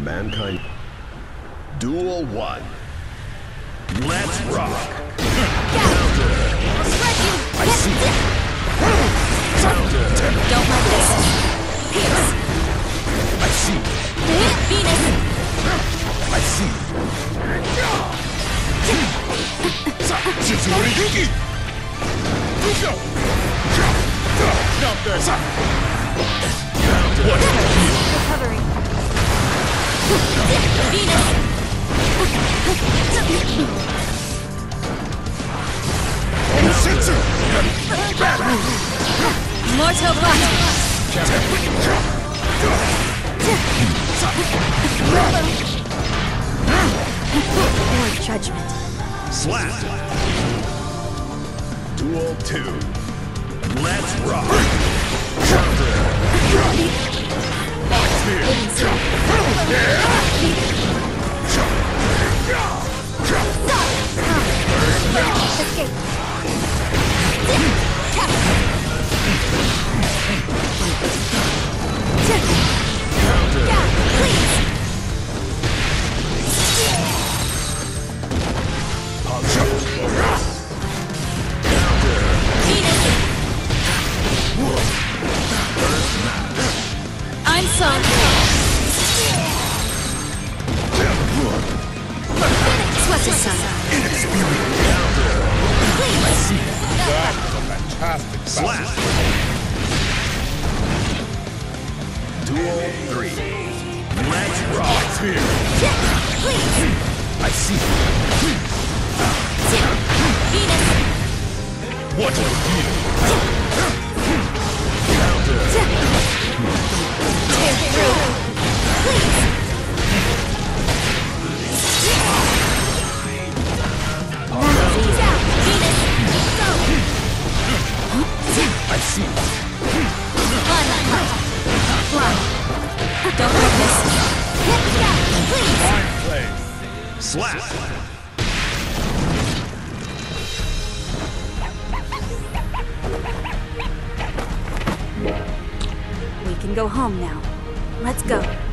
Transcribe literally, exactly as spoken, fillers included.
mankind. Duel one. Let's rock. Counter. I'll shred you. I see. Counter. Don't like this. Pierce. I see. Venus. I see. Shitsuri Yuki. Go. Not this. What's that? Recovering. Venus. Shitsu. Mortal Blast. Or judgment. Slap. Duel two. Let's rock. Counter. Box here. Escape. Please. I'm sorry. Sweat the sun. I see. That was a fantastic Slap. Duel three. Let's rock here. Please. I see. Venus. What will you? Counter. Tear through. Please. Down. Venus. Go. I see. Uncut. Fly. Don't like this. Down. Please. fine play. Slap. We can go home now. Let's go.